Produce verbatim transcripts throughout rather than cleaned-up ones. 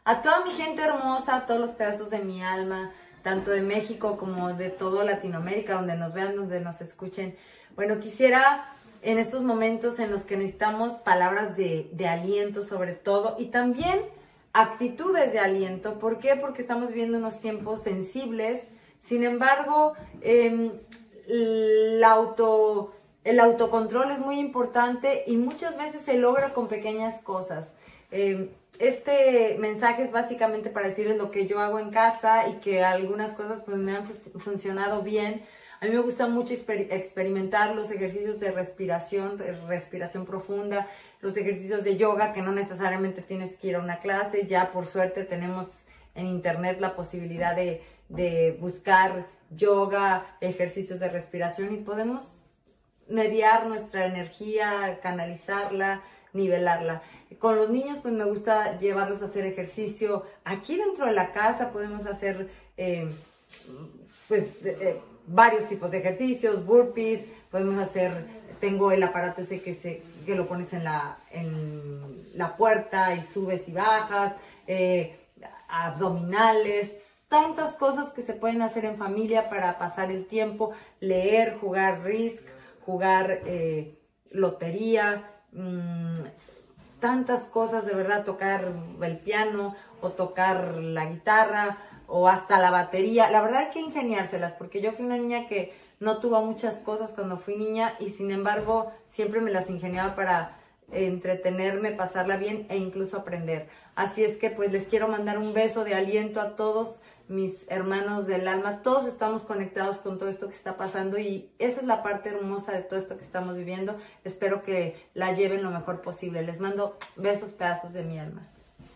A toda mi gente hermosa, a todos los pedazos de mi alma, tanto de México como de toda Latinoamérica, donde nos vean, donde nos escuchen. Bueno, quisiera en estos momentos en los que necesitamos palabras de, de aliento sobre todo y también actitudes de aliento. ¿Por qué? Porque estamos viviendo unos tiempos sensibles. Sin embargo, eh, el, auto, el autocontrol es muy importante y muchas veces se logra con pequeñas cosas. Eh, este mensaje es básicamente para decirles lo que yo hago en casa y que algunas cosas pues me han fu- funcionado bien. A mí me gusta mucho exper- experimentar los ejercicios de respiración, respiración profunda, los ejercicios de yoga, que no necesariamente tienes que ir a una clase. Ya por suerte tenemos en internet la posibilidad de, de buscar yoga, ejercicios de respiración y podemos mediar nuestra energía, canalizarla, nivelarla. Con los niños pues me gusta llevarlos a hacer ejercicio. Aquí dentro de la casa podemos hacer eh, pues eh, varios tipos de ejercicios, burpees, podemos hacer, tengo el aparato ese que, se, que lo pones en la, en la puerta y subes y bajas, eh, abdominales, tantas cosas que se pueden hacer en familia para pasar el tiempo, leer, jugar Risk, jugar eh, lotería, mmm, tantas cosas, de verdad, tocar el piano o tocar la guitarra o hasta la batería. La verdad hay que ingeniárselas porque yo fui una niña que no tuvo muchas cosas cuando fui niña y sin embargo siempre me las ingeniaba para entretenerme, pasarla bien e incluso aprender. Así es que pues les quiero mandar un beso de aliento a todos mis hermanos del alma. Todos estamos conectados con todo esto que está pasando y esa es la parte hermosa de todo esto que estamos viviendo. Espero que la lleven lo mejor posible. Les mando besos, pedazos de mi alma.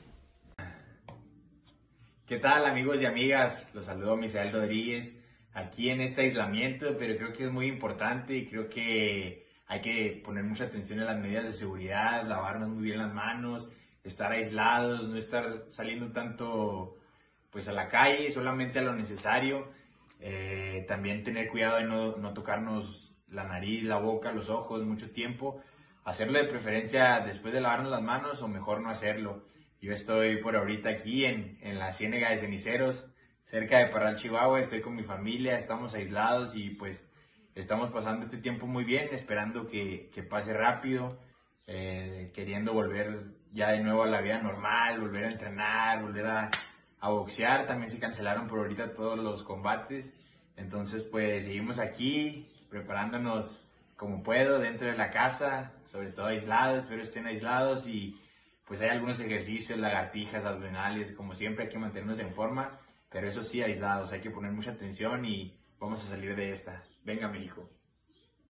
¿Qué tal, amigos y amigas? Los saludo a Misael Rodríguez aquí en este aislamiento, pero creo que es muy importante y creo que hay que poner mucha atención a las medidas de seguridad, lavarnos muy bien las manos, estar aislados, no estar saliendo tanto pues a la calle, solamente a lo necesario. Eh, también tener cuidado de no, no tocarnos la nariz, la boca, los ojos mucho tiempo. Hacerlo de preferencia después de lavarnos las manos o mejor no hacerlo. Yo estoy por ahorita aquí en, en la Ciénega de Ceniceros, cerca de Parral, Chihuahua. Estoy con mi familia, estamos aislados y pues estamos pasando este tiempo muy bien, esperando que, que pase rápido, eh, queriendo volver ya de nuevo a la vida normal, volver a entrenar, volver a a boxear. También se cancelaron por ahorita todos los combates, entonces pues seguimos aquí preparándonos como puedo dentro de la casa, sobre todo aislados, espero estén aislados y pues hay algunos ejercicios, lagartijas, abdominales, como siempre hay que mantenernos en forma, pero eso sí aislados, hay que poner mucha atención y vamos a salir de esta. Venga, México.